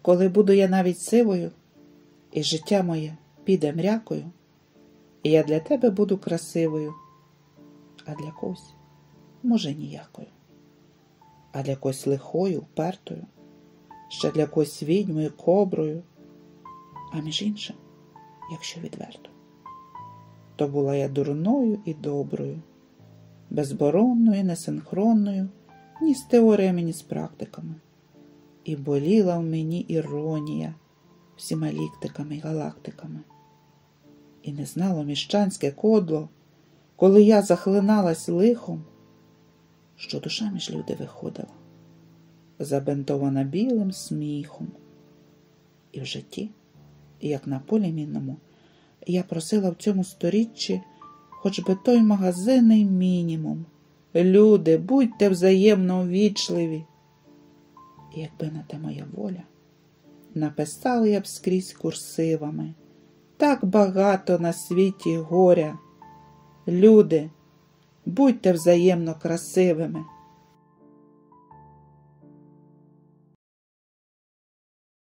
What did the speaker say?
коли буду я навіть сивою, і життя моє піде мрякою, і я для тебе буду красивою, а для когось, може, ніякою, а для когось лихою, впертою, ще для когось відьмою, коброю, а між іншим, якщо відверто, то була я дурною і доброю, безборонною, несинхронною, ні з теоріями, ні з практиками. І боліла в мені іронія всіма ліктиками й галактиками. І не знало міщанське кодло, коли я захлиналась лихом, що душа між люди виходила, забинтована білим сміхом. І в житті, як на полі мінному, я просила в цьому сторіччі хоч би той магазинний мінімум. Люди, будьте взаємно ввічливі. І якби на те моя воля, написала я б скрізь курсивами: так багато на світі горя. Люди, будьте взаємно красивими.